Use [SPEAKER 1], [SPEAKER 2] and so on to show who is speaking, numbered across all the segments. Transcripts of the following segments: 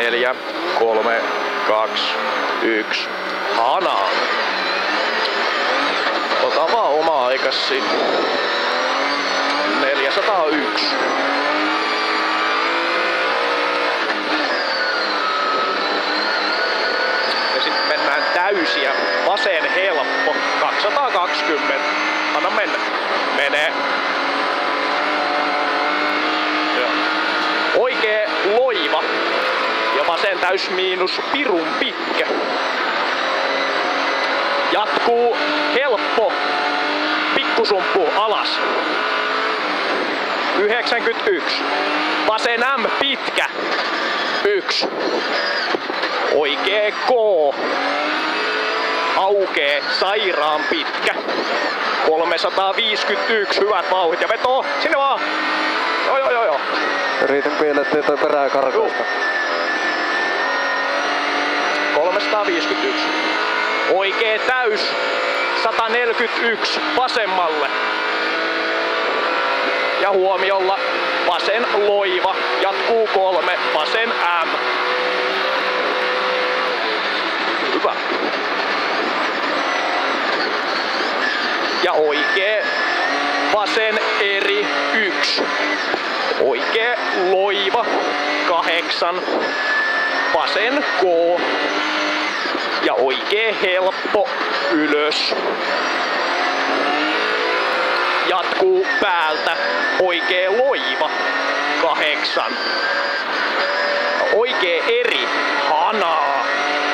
[SPEAKER 1] 4, 3, 2, 1. Hanaa. Ota vaan oma aikasi. 401. Ja sitten mennään täysiä. Vasen helppo. 220. Anna mennä. Menee. Oikee loiva. Ja vasen täys miinus pirun pitkä. Jatkuu helppo. Pikkusumppu alas. 91. Vasen M pitkä. 1. Oikee K. Aukee sairaan pitkä. 351. Hyvät vauhdit ja veto. Sinne vaan. Joo.
[SPEAKER 2] Yritin piilettyä toi perää karkoista.
[SPEAKER 1] 351. Oikee täys. 141 vasemmalle. Ja huomiolla vasen loiva. Jatkuu 3. Vasen M. Hyvä. Ja oikee vasen eri 1. Oikee loiva 8. Vasen K. Ja oikee helppo ylös. Jatkuu päältä oikee loiva 8. Oikee eri hanaa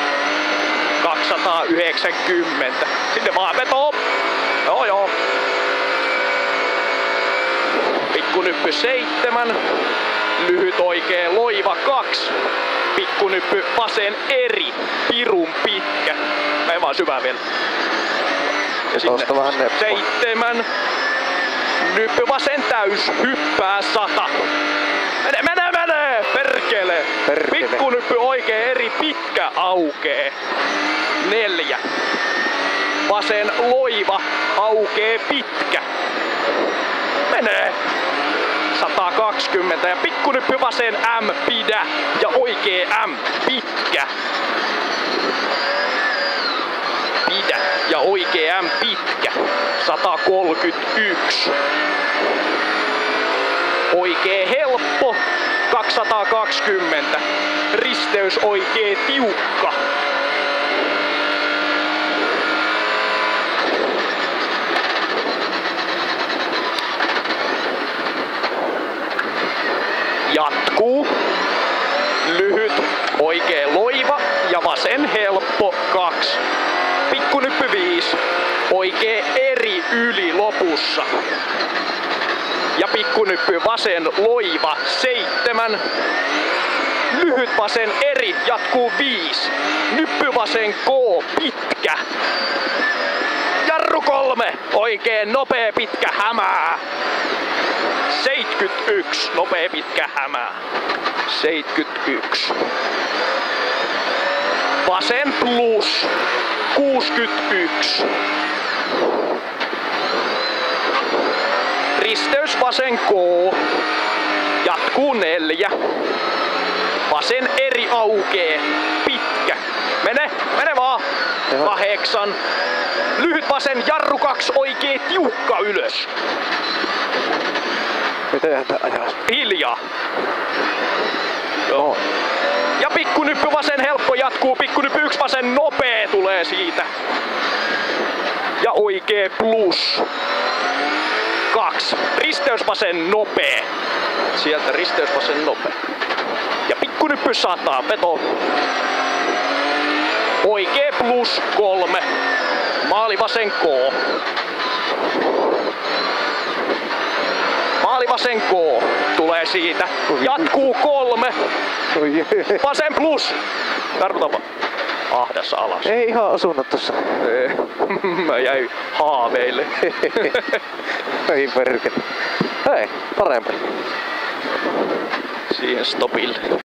[SPEAKER 1] 290. Sinne vaan veto. Joo. Pikkunyppy 7. Lyhyt oikee loiva 2. Pikkunyppy vasen eri pirun pitkä. Mene vaan syvään vielä. Ja sinne 7. Nyppy vasen täys. Hyppää 100. Mene! Perkele! Pikkunyppy oikee eri pitkä aukee. 4. Vasen loiva aukee pitkä. Menee. 120 ja pikkunyppy vasen M pidä ja oikee M pitkä. Pidä ja oikee M pitkä. 131. Oikee helppo. 220. Risteys oikee tiukka. Jatkuu. Lyhyt oikee loiva ja vasen helppo 2. Pikkunyppy 5. Oikee eri yli lopussa. Ja pikkunyppy vasen loiva 7. Lyhyt vasen eri jatkuu 5. Nyppy vasen K pitkä. Jarru 3. Oikein nopea pitkä hämää. 71. Nopea pitkä hämää. 71. Vasen plus. 61. Risteys vasen K. Jatkuu 4. Vasen eri aukee. Pitkä. Mene vaan. 8. Lyhyt vasen jarru 2 oikee tiukka ylös.
[SPEAKER 2] Miten tää ajaa?
[SPEAKER 1] Hiljaa. Joo. Ja pikkunyppy vasen helppo jatkuu. Pikkunyppy 1 vasen nopee tulee siitä. Ja oikee plus. 2. Risteys vasen nopee. Sieltä risteys vasen nopee. Ja pikkunyppy 100. Veto. Oikee plus 3. Maali vasen K. Maali vasen K. Tulee siitä. Jatkuu 3. Vasen plus. Tartuta vaan. Ahdas alas.
[SPEAKER 2] Ei ihan osunut tossa.
[SPEAKER 1] Mä jäin haaveille.
[SPEAKER 2] Ei perkele. Hei, parempi.
[SPEAKER 1] Siihen stopille.